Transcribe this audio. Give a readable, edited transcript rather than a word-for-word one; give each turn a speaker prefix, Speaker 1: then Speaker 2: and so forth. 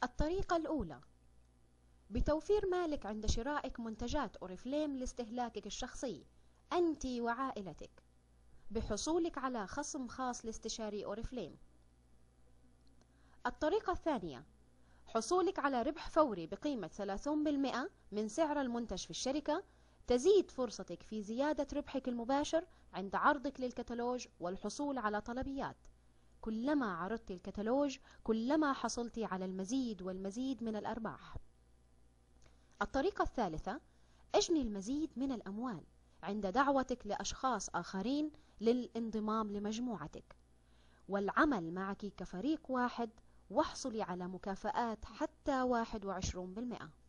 Speaker 1: الطريقة الأولى: بتوفير مالك عند شرائك منتجات أوريفليم لاستهلاكك الشخصي أنت وعائلتك، بحصولك على خصم خاص لاستشاري أوريفليم. الطريقة الثانية: حصولك على ربح فوري بقيمة 30% من سعر المنتج في الشركة، تزيد فرصتك في زيادة ربحك المباشر عند عرضك للكتالوج والحصول على طلبيات. كلما عرضت الكتالوج كلما حصلت على المزيد والمزيد من الأرباح. الطريقة الثالثة: اجني المزيد من الأموال عند دعوتك لأشخاص آخرين للانضمام لمجموعتك والعمل معك كفريق واحد، واحصلي على مكافآت حتى 21%.